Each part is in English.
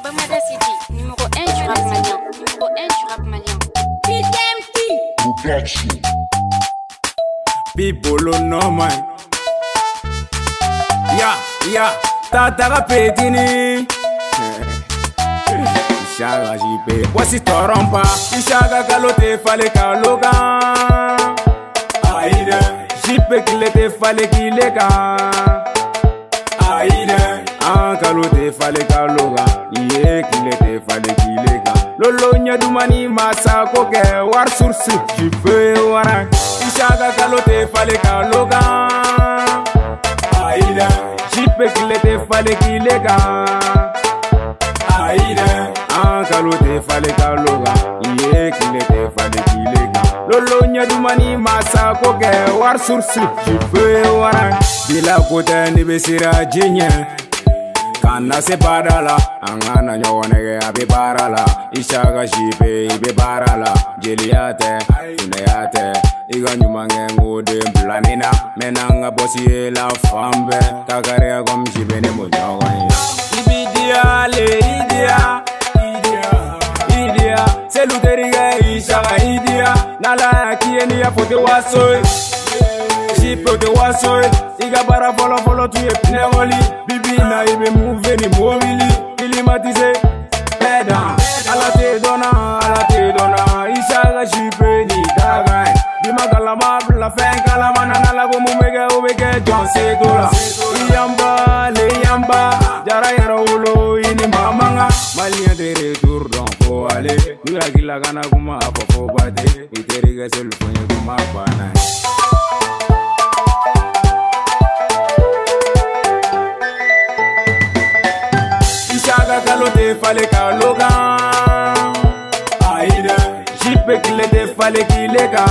Bamada City, numéro 1 du rap malien. Numéro 1 du rap malien. People no man. Ya, tata petini. Ishaga jipe, wasi torompa. Ishaga kalote fale kaloga. Aide, jipe kilete fale kilega. Aide, kalote fale kaloga. Iye kilete fale kilega. Lolo nyadumani masa koke war sursi jipe wara. Ishaga kalote fale kaloga. Aide, jipe kilete fale kilega. Aide, kalote fale kaloga. Iye kilete fale kilega. Lolo nyadumani masa koke war sursi jipe wara. Bila kote ni besira jinye. Kana se barala, angana nyonege abe barala. Ishaga jipe ibe barala. Jeliate, tuneyate. Iga nyumange ngode mblanina. Menanga bosi la fambe. Kakarea kom jipe ne mojawani. Ibidia le idia. Idia, seluteriga ishaga idia. Nala kieni ya pote wasoy. Jipe te wasoy. Iga bara follow tu ye pneumoly. Bibi na ibe move ni mobili. Kilimatize peda. Ala te dona. Ishaga jipe ni dagai. Bima kalama bla fen kalama nala go mumege obeke John Sedola. Iyamba le yamba. Jara yara ulo ini mamanga. Malien de retour don fo ale. Nura gila kana kuma afofo bade. Iteriga selfonye kuma bana. Ishaga kalote fale kaloga. Aide, jipe kilete fale kilega.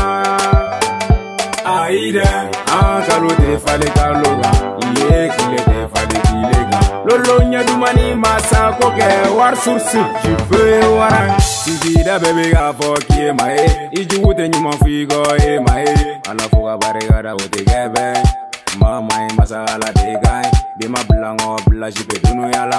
Aide, kalote fale kaloga. Iye kilete fale kilega. Lolo nyadumani masa koke war sursi jipe wara. Sibida bebe ga fokie mae. Ijuute nyuma figo mae. Alafuga barega da wote gebe. Mama masala de gai. Bima blango bla jipe dunu yala.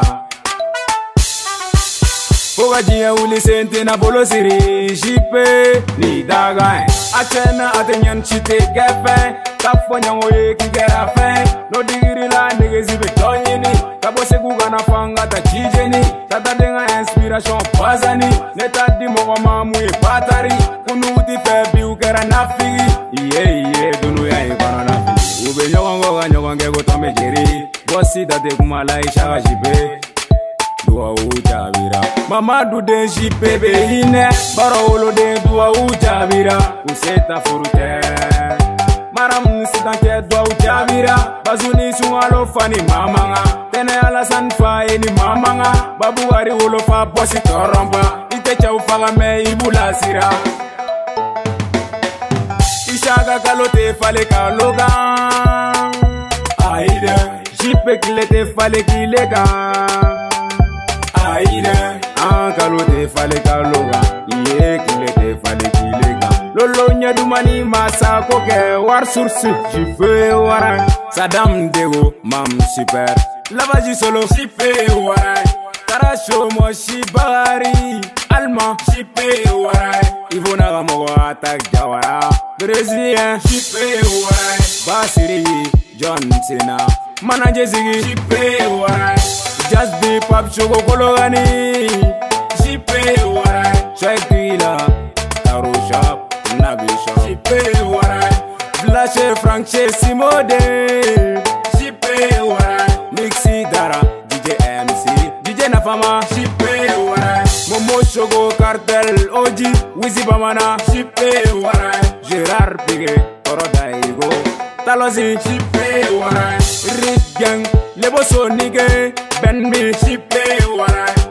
Foga jia uli sente na bolo siri jipe ni dagai. Achena atenyan chite gefe. Kafo nyango ye kigera fe. No digiri la nige zibe tonyini. Kabose kuga na fanga ta jijeni. Tata denga inspiration bazani. Neta di moga mamu ye batari. Kunuti fe bi ukera nafigi. Iye dunu ya ikono nafigi. Ube nyongonge go tome jeri. Bosi tate kumala ishaga jipe. Dua ujabira mama du den jipe be hine. Baro olo den dua ujabira. Useta furute maram sitanke dua ujabira. Bazuni sungalo fani mamanga. Tene ala sanfa eni mamanga. Babu wari olo fa bosi toromba. Ite cha ufaga me ibula sira. Ishaga kalote fale kaloga. Aide, jipe kilete fale kilega. Aide, kalote fale kaloga. Iye kilete fale kilega. Lolo nyadumani masa koke war sursi jipe wara. Sadam dego mam super. Lavaji solo jipe wara. Karasho mo shibari. Alma jipe wara. Ivona gamogo atak jawara. Brazilien jipe wara. Basiri John Cena. Manaje zigi jipe wara. Just be pop choco kologani. Jipe wara. Shakila Taro shop Nabi shop. Jipe wara. Flashe Frank Simode. Jipe wara. Nixie Dara DJ MC DJ Nafama. Jipe wara. Momo Shogo Cartel Oji Wizi Bamana. Jipe wara. Gerard Pige Toro Daigo Talozi. Jipe wara. Rich Gang Lebo Sonige Benmi. Jipe wara.